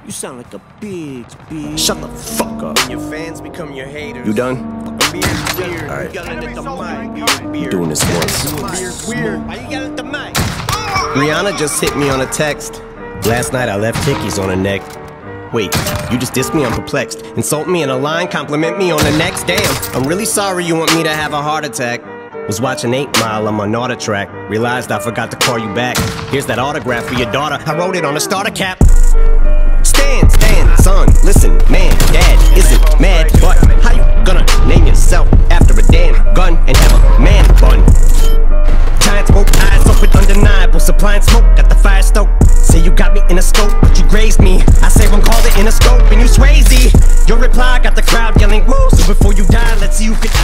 You sound like a bitch, bitch. Shut the fuck up. Your fans become your haters. You done? Alright. I'm doing this once. Why you yelling at the mic? Rihanna just hit me on a text. Last night I left hickeys on her neck. Wait, you just dissed me? I'm perplexed. Insult me in a line, compliment me on the next. Damn, I'm really sorry you want me to have a heart attack. Was watching 8 Mile on my Naughter track. Realized I forgot to call you back. Here's that autograph for your daughter. I wrote it on a starter cap. Stand, son, listen, man, dad isn't mad, but how you gonna name yourself after a damn gun and have a man bun? Giant smoke, eyes open, undeniable, supplying smoke, got the fire stoked. Say you got me in a scope, but you grazed me. I say one called it in a scope, and you swayzy. Your reply got the crowd yelling woo, so before you die, let's see who can